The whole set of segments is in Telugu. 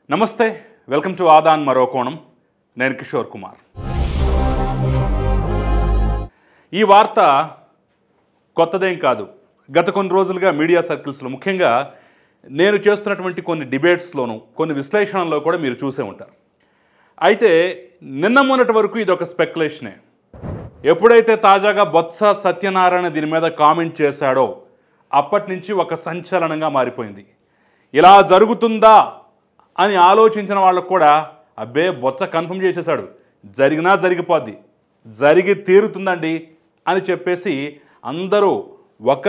నమస్తే వెల్కమ్ టు ఆదాన్ మరో కోణం నేను కిషోర్ కుమార్ ఈ వార్త కొత్తదేం కాదు గత కొన్ని రోజులుగా మీడియా సర్కిల్స్లో ముఖ్యంగా నేను చేస్తున్నటువంటి కొన్ని డిబేట్స్లోను కొన్ని విశ్లేషణల్లో కూడా మీరు చూసే ఉంటారు అయితే నిన్న మొన్నటి వరకు ఇది ఒక స్పెక్యులేషనే ఎప్పుడైతే తాజాగా బొత్స సత్యనారాయణ దీని మీద కామెంట్ చేశాడో అప్పటి నుంచి ఒక సంచలనంగా మారిపోయింది ఇలా జరుగుతుందా అని ఆలోచించిన వాళ్ళకు కూడా అబ్బే బొత్స కన్ఫర్మ్ చేసేశాడు జరిగినా జరిగిపోద్ది జరిగి తీరుతుందండి అని చెప్పేసి అందరూ ఒక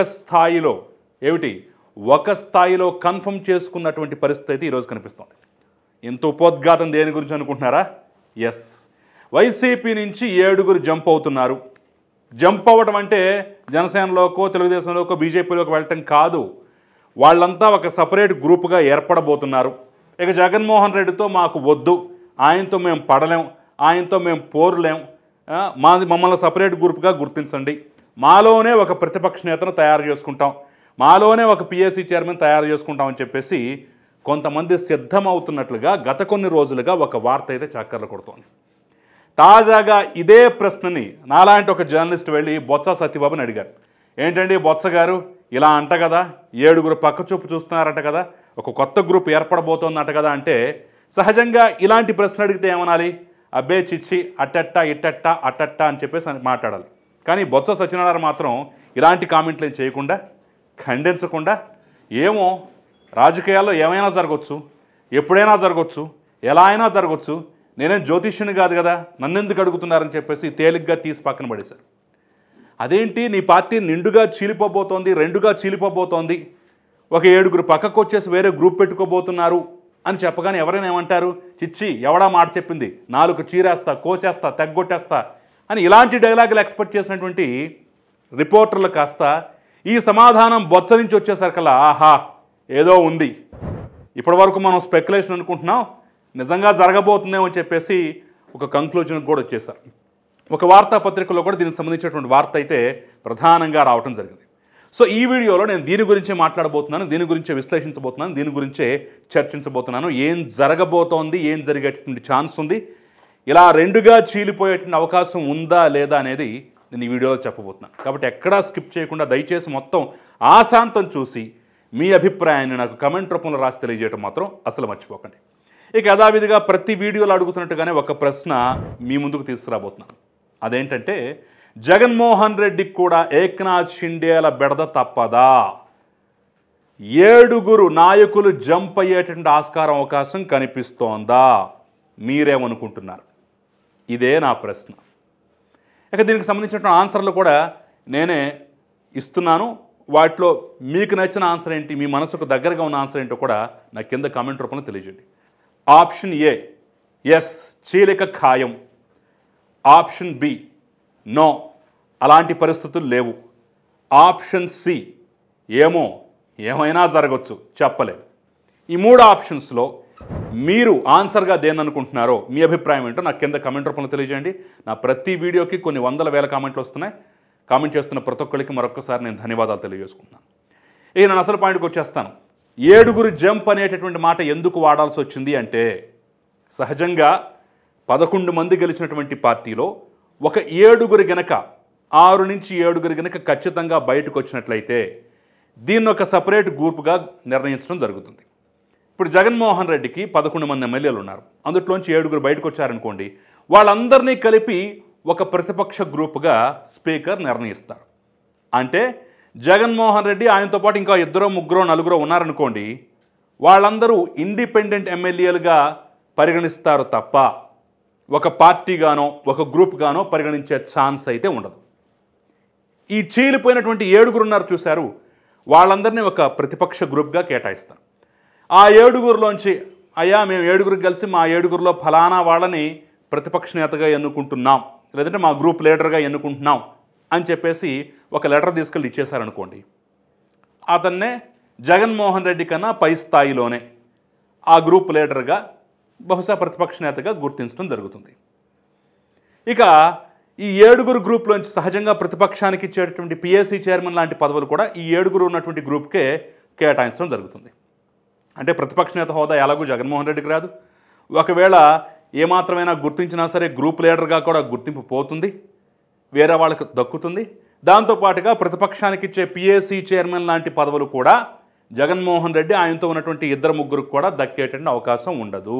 స్థాయిలో కన్ఫర్మ్ చేసుకున్నటువంటి పరిస్థితి ఈరోజు కనిపిస్తోంది ఇంత ఉపోద్ఘాతం దేని గురించి అనుకుంటున్నారా ఎస్ వైసీపీ నుంచి 7 జంప్ అవుతున్నారు జంప్ అవ్వటం అంటే జనసేనలోకో తెలుగుదేశంలోకో బీజేపీలోకి వెళ్ళటం కాదు వాళ్ళంతా ఒక సపరేట్ గ్రూప్గా ఏర్పడబోతున్నారు ఇక జగన్మోహన్ రెడ్డితో మాకు వద్దు ఆయనతో మేము పడలేం ఆయనతో మేము పోరులేం మమ్మల్ని సపరేట్ గ్రూప్గా గుర్తించండి మాలోనే ఒక ప్రతిపక్ష నేతను తయారు చేసుకుంటాం మాలోనే ఒక పిఎస్సి చైర్మన్ తయారు చేసుకుంటామని చెప్పేసి కొంతమంది సిద్ధమవుతున్నట్లుగా గత కొన్ని రోజులుగా ఒక వార్త అయితే చక్కర్లు కొడుతోంది తాజాగా ఇదే ప్రశ్నని నాలాంటి ఒక జర్నలిస్ట్ వెళ్ళి బొత్స సత్యబాబుని అడిగారు ఏంటండి బొత్స గారు ఇలా అంట కదా 7 పక్కచూపు చూస్తున్నారంట కదా ఒక కొత్త గ్రూప్ ఏర్పడబోతోందంట కదా అంటే సహజంగా ఇలాంటి ప్రశ్న అడిగితే ఏమనాలి అబ్బే చిచ్చి అట్టట్ట ఇట్టట్ట అట్టట్ట అని చెప్పేసి మాట్లాడాలి కానీ బొత్స సత్యనారాయణ మాత్రం ఇలాంటి కామెంట్లు ఏం చేయకుండా ఖండించకుండా ఏమో రాజకీయాల్లో ఏమైనా జరగవచ్చు ఎప్పుడైనా జరగవచ్చు ఎలా అయినా జరగవచ్చు నేనేం జ్యోతిష్యుని కాదు కదా నన్నెందుకు అడుగుతున్నారని చెప్పేసి తేలిగ్గా తీసి పక్కన పడేశారు అదేంటి నీ పార్టీ నిండుగా చీలిపోబోతోంది రెండుగా చీలిపోబోతోంది ఒక 7 పక్కకు వచ్చేసి వేరే గ్రూప్ పెట్టుకోబోతున్నారు అని చెప్పగానే ఎవరైనా ఏమంటారు చిచ్చి ఎవడా మాట చెప్పింది 4 చీరేస్తా కోసేస్తా తెగ్గొట్టేస్తా అని ఇలాంటి డైలాగులు ఎక్స్పెక్ట్ చేసినటువంటి రిపోర్టర్లు కాస్త ఈ సమాధానం బొత్స నుంచి వచ్చేసరికల్లా ఆహా ఏదో ఉంది ఇప్పటి వరకు మనం స్పెక్యులేషన్ అనుకుంటున్నాం నిజంగా జరగబోతుందేమో అని చెప్పేసి ఒక కంక్లూజన్కి కూడా వచ్చేసారు ఒక వార్తాపత్రికలో కూడా దీనికి సంబంధించినటువంటి వార్త అయితే ప్రధానంగా రావటం జరిగింది సో ఈ వీడియోలో నేను దీని గురించే మాట్లాడబోతున్నాను దీని గురించే విశ్లేషించబోతున్నాను దీని గురించే చర్చించబోతున్నాను ఏం జరగబోతోంది ఏం జరిగేటటువంటి ఛాన్స్ ఉంది ఇలా రెండుగా చీలిపోయేటువంటి అవకాశం ఉందా లేదా అనేది నేను ఈ వీడియోలో చెప్పబోతున్నాను కాబట్టి ఎక్కడా స్కిప్ చేయకుండా దయచేసి మొత్తం ఆశాంతం చూసి మీ అభిప్రాయాన్ని నాకు కమెంట్ రూపంలో రాసి తెలియజేయడం మాత్రం అసలు మర్చిపోకండి ఇక యథావిధిగా ప్రతి వీడియోలో అడుగుతున్నట్టుగానే ఒక ప్రశ్న మీ ముందుకు తీసుకురాబోతున్నాను అదేంటంటే జగన్మోహన్ రెడ్డికి కూడా ఏక్నాథ్ షిండేల బెడద తప్పదా 7 నాయకులు జంప్ అయ్యేటువంటి ఆస్కారం అవకాశం కనిపిస్తోందా మీరేమనుకుంటున్నారు ఇదే నా ప్రశ్న ఇక దీనికి సంబంధించిన ఆన్సర్లు కూడా నేనే ఇస్తున్నాను వాటిలో మీకు నచ్చిన ఆన్సర్ ఏంటి మీ మనసుకు దగ్గరగా ఉన్న ఆన్సర్ ఏంటో కూడా నా కింద కామెంట్ రూపంలో తెలియజేయండి ఆప్షన్ ఏ ఎస్ చీలిక ఖాయం ఆప్షన్ బి నో అలాంటి పరిస్థితులు లేవు ఆప్షన్ సి ఏమైనా జరగవచ్చు చెప్పలేము ఈ 3 ఆప్షన్స్లో మీరు ఆన్సర్గా దేన్ని అనుకుంటున్నారో మీ అభిప్రాయం ఏంటో నాకు కింద కామెంట్ రూపంలో తెలియజేయండి నా ప్రతి వీడియోకి కొన్ని వందల వేల కామెంట్లు వస్తున్నాయి కామెంట్ చేస్తున్న ప్రతి ఒక్కరికి మరొకసారి నేను ధన్యవాదాలు తెలియజేసుకుంటున్నాను ఇక నేను అసలు పాయింట్కి వచ్చేస్తాను 7 జంప్ అనేటటువంటి మాట ఎందుకు వాడాల్సి వచ్చింది అంటే సహజంగా 11 మంది గెలిచినటువంటి పార్టీలో ఒక 7 గనక 6 నుంచి 7 గనక ఖచ్చితంగా బయటకు వచ్చినట్లయితే దీన్ని ఒక సపరేట్ గ్రూప్గా నిర్ణయించడం జరుగుతుంది ఇప్పుడు జగన్మోహన్ రెడ్డికి 11 మంది ఎమ్మెల్యేలు ఉన్నారు అందులోంచి 7 బయటకు వచ్చారనుకోండి వాళ్ళందరినీ కలిపి ఒక ప్రతిపక్ష గ్రూప్గా స్పీకర్ నిర్ణయిస్తారు అంటే జగన్మోహన్ రెడ్డి ఆయనతో పాటు ఇంకా 2 3 4 ఉన్నారనుకోండి వాళ్ళందరూ ఇండిపెండెంట్ ఎమ్మెల్యేలుగా పరిగణిస్తారు తప్ప ఒక పార్టీగానో ఒక గ్రూప్గానో పరిగణించే ఛాన్స్ అయితే ఉండదు ఈ చీలిపోయినటువంటి 7 ఉన్నారు చూశారు వాళ్ళందరినీ ఒక ప్రతిపక్ష గ్రూప్గా కేటాయిస్తారు ఆ 7లోంచి అయ్యా మేము 7 కలిసి మా 7లో ఫలానా వాళ్ళని ప్రతిపక్ష నేతగా ఎన్నుకుంటున్నాం లేదంటే మా గ్రూప్ లీడర్గా ఎన్నుకుంటున్నాం అని చెప్పేసి ఒక లెటర్ తీసుకెళ్ళి ఇచ్చేశారనుకోండి అతన్నే జగన్మోహన్ రెడ్డి కన్నా పై స్థాయిలోనే ఆ గ్రూప్ లీడర్గా బహుశా ప్రతిపక్ష నేతగా గుర్తించడం జరుగుతుంది ఇక ఈ 7 గ్రూప్లోంచి సహజంగా ప్రతిపక్షానికి ఇచ్చేటటువంటి పిఎస్సి చైర్మన్ లాంటి పదవులు కూడా ఈ 7 ఉన్నటువంటి గ్రూప్కే కేటాయించడం జరుగుతుంది అంటే ప్రతిపక్ష నేత హోదా ఎలాగూ జగన్మోహన్ రెడ్డికి రాదు. ఒకవేళ ఏమాత్రమైనా గుర్తించినా సరే గ్రూప్ లీడర్గా కూడా గుర్తింపు పోతుంది, వేరే వాళ్ళకి దక్కుతుంది. దాంతోపాటుగా ప్రతిపక్షానికి ఇచ్చే పిఏసీ చైర్మన్ లాంటి పదవులు కూడా జగన్మోహన్ రెడ్డి ఆయనతో ఉన్నటువంటి 2-3 కూడా దక్కేటువంటి అవకాశం ఉండదు.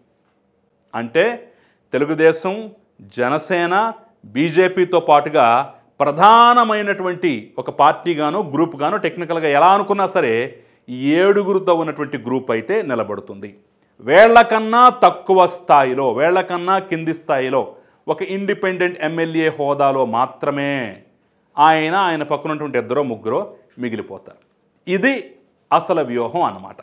అంటే తెలుగుదేశం, జనసేన, బీజేపీతో పాటుగా ప్రధానమైనటువంటి ఒక పార్టీగాను గ్రూప్గాను టెక్నికల్గా ఎలా అనుకున్నా సరే 7గురితో ఉన్నటువంటి గ్రూప్ అయితే నిలబడుతుంది. వేళ్లకన్నా తక్కువ స్థాయిలో, వేళ్లకన్నా కింది స్థాయిలో ఒక ఇండిపెండెంట్ ఎమ్మెల్యే హోదాలో మాత్రమే ఆయన పక్కనటువంటి 2-3 మిగిలిపోతారు. ఇది అసలు వ్యూహం అన్నమాట.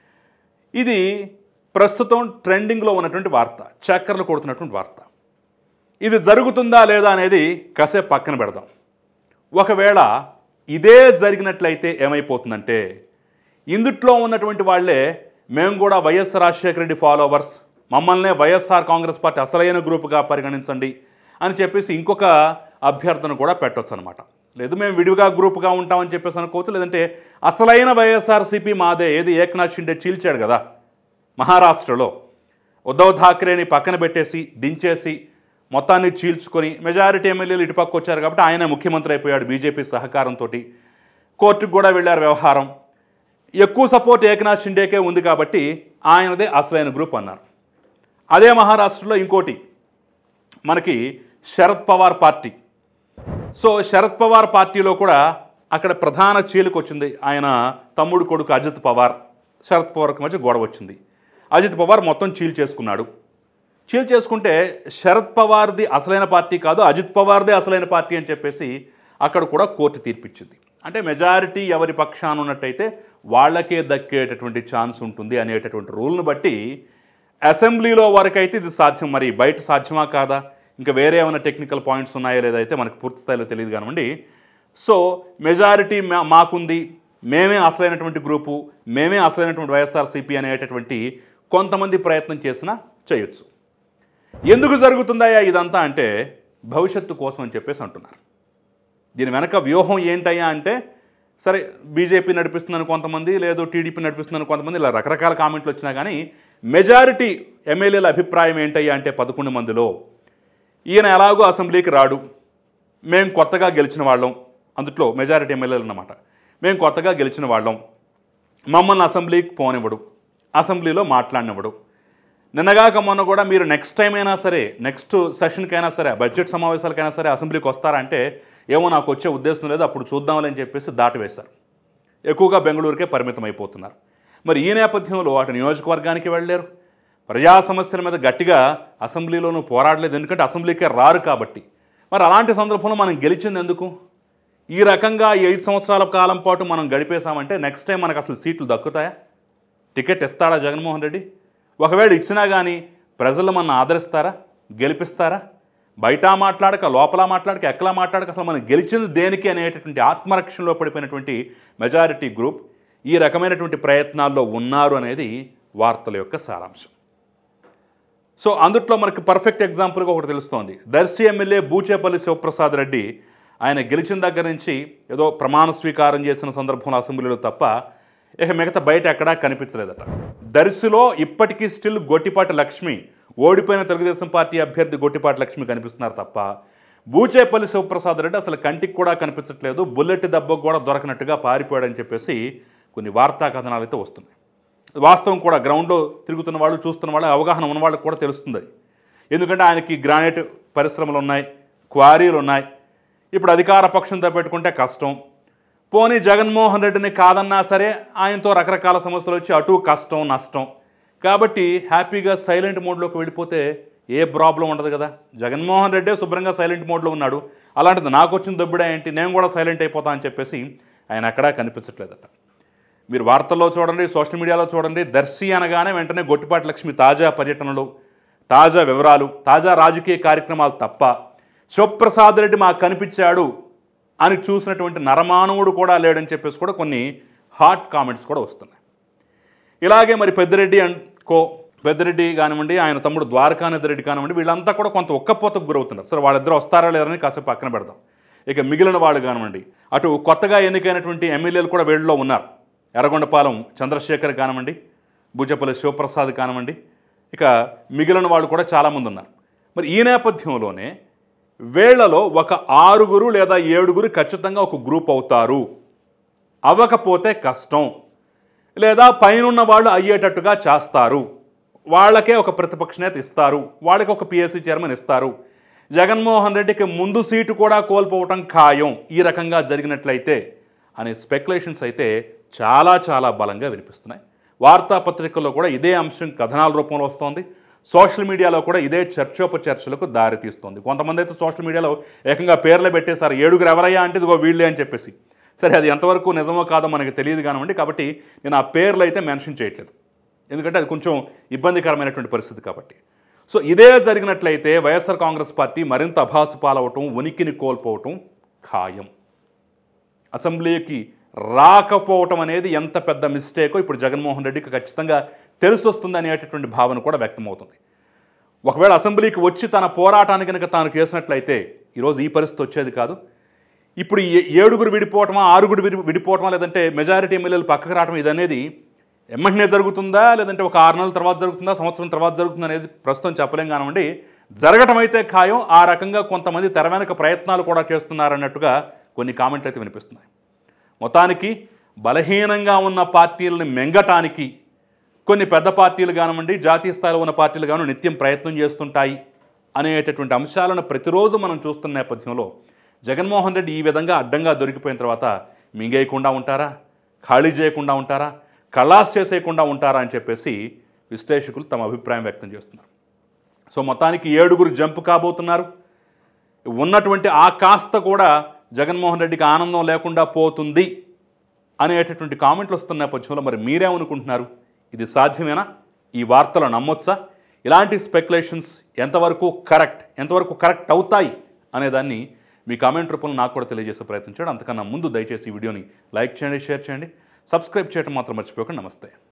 ఇది ప్రస్తుతం ట్రెండింగ్లో ఉన్నటువంటి వార్త, చక్కర్లు కొడుతున్నటువంటి వార్త. ఇది జరుగుతుందా లేదా అనేది కాసేపు పక్కన పెడదాం. ఒకవేళ ఇదే జరిగినట్లయితే ఏమైపోతుందంటే, ఇందుట్లో ఉన్నటువంటి వాళ్ళే మేము కూడా వైఎస్ రాజశేఖర రెడ్డి ఫాలోవర్స్, మమ్మల్నే వైఎస్ఆర్ కాంగ్రెస్ పార్టీ అసలైన గ్రూపుగా పరిగణించండి అని చెప్పేసి ఇంకొక అభ్యర్థన కూడా పెట్టవచ్చు అనమాట. లేదు మేము విడిగా గ్రూప్గా ఉంటామని చెప్పేసి అనుకోవచ్చు. లేదంటే అసలైన వైఎస్ఆర్సీపీ మాదే, ఏది ఏక్నాథ్ షిండే చీల్చాడు కదా మహారాష్ట్రలో, ఉద్ధవ్ ఠాక్రేని పక్కన పెట్టేసి దించేసి మొత్తాన్ని చీల్చుకొని మెజారిటీ ఎమ్మెల్యేలు ఇటుపక్క వచ్చారు కాబట్టి ఆయన ముఖ్యమంత్రి అయిపోయాడు బీజేపీ సహకారంతో. కోర్టుకు కూడా వెళ్ళారు వ్యవహారం. ఎక్కువ సపోర్ట్ ఏక్నాథ్ షిండేకే ఉంది కాబట్టి ఆయనదే అసలైన గ్రూప్ అన్నారు. అదే మహారాష్ట్రలో ఇంకోటి మనకి శరద్ పవార్ పార్టీ. సో శరద్ పవార్ పార్టీలో కూడా అక్కడ ప్రధాన చీలిక వచ్చింది. ఆయన తమ్ముడు కొడుకు అజిత్ పవార్, శరద్ పవార్కి మధ్య గొడవ వచ్చింది. అజిత్ పవార్ మొత్తం చేసుకున్నాడు. చేసుకుంటే శరద్ పవార్ది అసలైన పార్టీ కాదు, అజిత్ పవార్దే అసలైన పార్టీ అని చెప్పేసి అక్కడ కూడా కోర్టు తీర్పిచ్చింది. అంటే మెజారిటీ ఎవరి పక్షాన ఉన్నట్టయితే వాళ్ళకే దక్కేటటువంటి ఛాన్స్ ఉంటుంది అనేటటువంటి రూల్ను బట్టి అసెంబ్లీలో వరకైతే ఇది సాధ్యం. మరి బయట సాధ్యమా కాదా, ఇంకా వేరే ఏమైనా టెక్నికల్ పాయింట్స్ ఉన్నాయో లేదైతే మనకు పూర్తి స్థాయిలో తెలియదు కానివ్వండి. సో మెజారిటీ మాకుంది, మేమే అసలైనటువంటి గ్రూపు, మేమే అసలైనటువంటి వైఎస్ఆర్సీపీ అనేటటువంటి కొంతమంది ప్రయత్నం చేసినా చేయొచ్చు. ఎందుకు జరుగుతుందయ్యా ఇదంతా అంటే భవిష్యత్తు కోసం అని చెప్పేసి అంటున్నారు. దీని వెనక వ్యూహం ఏంటయ్యా అంటే, సరే బీజేపీ నడిపిస్తుందని కొంతమంది, లేదు టీడీపీ నడిపిస్తుందని కొంతమంది, ఇలా రకరకాల కామెంట్లు వచ్చినా కానీ మెజారిటీ ఎమ్మెల్యేల అభిప్రాయం ఏంటయ్యా అంటే 11 మందిలో ఈయన ఎలాగో అసెంబ్లీకి రాడు, మేము కొత్తగా గెలిచిన వాళ్ళం, అందుట్లో మెజారిటీ ఎమ్మెల్యేలు అన్నమాట, మేము కొత్తగా గెలిచిన వాళ్ళం, మమ్మల్ని అసెంబ్లీకి పోనివ్వడు, అసెంబ్లీలో మాట్లాడినవ్వడు. నిన్నగాక మొన్న కూడా మీరు నెక్స్ట్ టైం అయినా సరే, నెక్స్ట్ సెషన్కైనా సరే, బడ్జెట్ సమావేశాలకైనా సరే అసెంబ్లీకి వస్తారంటే ఏమో నాకు వచ్చే ఉద్దేశం లేదు, అప్పుడు చూద్దామని చెప్పేసి దాటివేశారు. ఎక్కువగా బెంగళూరుకే పరిమితం అయిపోతున్నారు. మరి ఈ నేపథ్యంలో అటు నియోజకవర్గానికి వెళ్ళలేరు, ప్రజా సమస్యల మీద గట్టిగా అసెంబ్లీలోనూ పోరాడలేదు, ఎందుకంటే అసెంబ్లీకే రారు కాబట్టి. మరి అలాంటి సందర్భంలో మనం గెలిచింది ఎందుకు? ఈ రకంగా 5 సంవత్సరాల కాలం పాటు మనం గడిపేశామంటే నెక్స్ట్ టైం మనకు అసలు సీట్లు దక్కుతాయా? టికెట్ ఇస్తాడా జగన్మోహన్ రెడ్డి? ఒకవేళ ఇచ్చినా కానీ ప్రజలు మన ఆదరిస్తారా, గెలిపిస్తారా? బయట మాట్లాడక, లోపల మాట్లాడక, ఎక్కలా మాట్లాడక అసలు మనం గెలిచింది దేనికి అనేటటువంటి ఆత్మరక్షణలో పడిపోయినటువంటి మెజారిటీ గ్రూప్ ఈ రకమైనటువంటి ప్రయత్నాల్లో ఉన్నారు అనేది వార్తల యొక్క సారాంశం. సో అందుట్లో మనకి పర్ఫెక్ట్ ఎగ్జాంపుల్గా ఒకటి తెలుస్తోంది. దర్శి ఎమ్మెల్యే బూచేపల్లి శివప్రసాద్ రెడ్డి ఆయన గెలిచిన దగ్గర నుంచి ఏదో ప్రమాణ స్వీకారం చేసిన సందర్భంలో అసెంబ్లీలో తప్ప ఇక మిగతా బయట ఎక్కడా కనిపించలేదట. దర్శిలో ఇప్పటికీ స్టిల్ గొట్టిపాటి లక్ష్మి, ఓడిపోయిన తెలుగుదేశం పార్టీ అభ్యర్థి గొట్టిపాటి లక్ష్మి కనిపిస్తున్నారు తప్ప బూచేపల్లి శివప్రసాద్ రెడ్డి అసలు కంటికి కూడా కనిపించట్లేదు, బుల్లెట్ దెబ్బకు కూడా దొరకనట్టుగా పారిపోయాడని చెప్పేసి కొన్ని వార్తా కథనాలు అయితే వస్తున్నాయి. వాస్తవం కూడా గ్రౌండ్లో తిరుగుతున్న వాళ్ళు, చూస్తున్న వాళ్ళు, అవగాహన ఉన్న వాళ్ళకి కూడా తెలుస్తుంది. ఎందుకంటే ఆయనకి గ్రానైట్ పరిశ్రమలు ఉన్నాయి, క్వారీలు ఉన్నాయి. ఇప్పుడు అధికార పక్షంతో పెట్టుకుంటే కష్టం. పోనీ జగన్మోహన్ రెడ్డిని కాదన్నా సరే ఆయనతో రకరకాల సమస్యలు వచ్చి అటు కష్టం, నష్టం. కాబట్టి హ్యాపీగా సైలెంట్ మోడ్లోకి వెళ్ళిపోతే ఏ ప్రాబ్లం ఉండదు కదా. జగన్మోహన్ రెడ్డే శుభ్రంగా సైలెంట్ మోడ్లో ఉన్నాడు, అలాంటిది నాకు వచ్చిన దొబ్బిడా ఏంటి, నేను కూడా సైలెంట్ అయిపోతా అని చెప్పేసి ఆయన ఎక్కడా కనిపించట్లేదట. మీరు వార్తల్లో చూడండి, సోషల్ మీడియాలో చూడండి, దర్శి అనగానే వెంటనే గొట్టిపాటి లక్ష్మి తాజా పర్యటనలు, తాజా వివరాలు, తాజా రాజకీయ కార్యక్రమాలు తప్ప శివప్రసాద్ రెడ్డి మాకు కనిపించాడు అని చూసినటువంటి నరమానవుడు కూడా లేడని చెప్పేసి కూడా కొన్ని హాట్ కామెంట్స్ కూడా వస్తున్నాయి. ఇలాగే మరి పెద్దిరెడ్డి కానివ్వండి, ఆయన తమ్ముడు ద్వారకానాథరెడ్డి కానివ్వండి, వీళ్ళంతా కూడా కొంత ఒక్కపోతకు గురవుతున్నారు. సరే వాళ్ళిద్దరూ వస్తారా లేరని కాసేపు పక్కన పెడదాం. ఇక మిగిలిన వాళ్ళు కానివ్వండి, అటు కొత్తగా ఎన్నికైనటువంటి ఎమ్మెల్యేలు కూడా వీళ్ళలో ఉన్నారు. ఎర్రగొండపాలెం చంద్రశేఖర్ కానివ్వండి, భుజపల్లి శివప్రసాద్ కానివ్వండి, ఇక మిగిలిన వాళ్ళు కూడా చాలామంది ఉన్నారు. మరి ఈ నేపథ్యంలోనే వీళ్లలో ఒక 6 లేదా 7 ఖచ్చితంగా ఒక గ్రూప్ అవుతారు. అవ్వకపోతే కష్టం, లేదా పైనున్న వాళ్ళు అయ్యేటట్టుగా చేస్తారు. వాళ్ళకే ఒక ప్రతిపక్ష నేత ఇస్తారు, వాళ్ళకి ఒక పిఎస్సి చైర్మన్ ఇస్తారు. జగన్మోహన్ రెడ్డికి ముందు సీటు కూడా కోల్పోవటం ఖాయం ఈ రకంగా జరిగినట్లయితే అనే స్పెక్యులేషన్స్ అయితే చాలా చాలా బలంగా వినిపిస్తున్నాయి. వార్తాపత్రికల్లో కూడా ఇదే అంశం కథనాల రూపంలో వస్తోంది. సోషల్ మీడియాలో కూడా ఇదే చర్చోపచర్చలకు దారితీస్తుంది. కొంతమంది అయితే సోషల్ మీడియాలో ఏకంగా పేర్లు పెట్టేశారు, 7 ఎవరయ్యా అంటే ఇదిగో వీళ్ళే అని చెప్పేసి. సరే, అది ఎంతవరకు నిజమో కాదో మనకి తెలియదు కానివ్వండి, కాబట్టి నేను ఆ పేర్లు అయితే మెన్షన్ చేయట్లేదు, ఎందుకంటే అది కొంచెం ఇబ్బందికరమైనటువంటి పరిస్థితి కాబట్టి. సో ఇదే జరిగినట్లయితే వైఎస్ఆర్ కాంగ్రెస్ పార్టీ మరింత అభాసు పాలవటం, ఉనికిని కోల్పోవటం ఖాయం. అసెంబ్లీకి రాకపోవటం అనేది ఎంత పెద్ద మిస్టేకో ఇప్పుడు జగన్మోహన్ రెడ్డికి ఖచ్చితంగా తెలిసొస్తుంది అనేటటువంటి భావన కూడా వ్యక్తమవుతుంది. ఒకవేళ అసెంబ్లీకి వచ్చి తన పోరాటానికి కనుక తాను చేసినట్లయితే ఈరోజు ఈ పరిస్థితి వచ్చేది కాదు. ఇప్పుడు 7 విడిపోవటమా, 6 విడిపోవటమా, లేదంటే మెజారిటీ ఎమ్మెల్యేలు పక్కకు రావటం, ఇదనేది ఎమ్మటనే జరుగుతుందా, లేదంటే ఒక 6 నెలల తర్వాత జరుగుతుందా, సంవత్సరం తర్వాత జరుగుతుందా అనేది ప్రస్తుతం చెప్పలేం కానివ్వండి. జరగటం అయితే ఖాయం. ఆ రకంగా కొంతమంది తెర వెనక ప్రయత్నాలు కూడా చేస్తున్నారన్నట్టుగా కొన్ని కామెంట్లు అయితే వినిపిస్తున్నాయి. మొత్తానికి బలహీనంగా ఉన్న పార్టీలను మెంగటానికి కొన్ని పెద్ద పార్టీలు కానివ్వండి, జాతీయ స్థాయిలో ఉన్న పార్టీలు కానివ్వండి నిత్యం ప్రయత్నం చేస్తుంటాయి అనేటటువంటి అంశాలను ప్రతిరోజు మనం చూస్తున్న నేపథ్యంలో జగన్మోహన్ రెడ్డి ఈ విధంగా అడ్డంగా దొరికిపోయిన తర్వాత మింగేయకుండా ఉంటారా, ఖాళీ చేయకుండా ఉంటారా, ఖలాస్ చేసేయకుండా ఉంటారా అని చెప్పేసి విశ్లేషకులు తమ అభిప్రాయం వ్యక్తం చేస్తున్నారు. సో మొత్తానికి 7 జంప్ కాబోతున్నారు. ఉన్నటువంటి ఆ కాస్త కూడా జగన్మోహన్ రెడ్డికి ఆనందం లేకుండా పోతుంది అనేటటువంటి కామెంట్లు వస్తున్న నేపథ్యంలో మరి మీరేమనుకుంటున్నారు? ఇది సాధ్యమేనా? ఈ వార్తలు నమ్మొచ్చా? ఇలాంటి స్పెక్యులేషన్స్ ఎంతవరకు కరెక్ట్ అవుతాయి అనేదాన్ని మీ కామెంట్ రూపంలో నాకు కూడా తెలియజేసే ప్రయత్నం చేయండి. అంతకన్నా ముందు దయచేసి ఈ వీడియోని లైక్ చేయండి, షేర్ చేయండి, సబ్స్క్రైబ్ చేయడం మాత్రం మర్చిపోకండి. నమస్తే.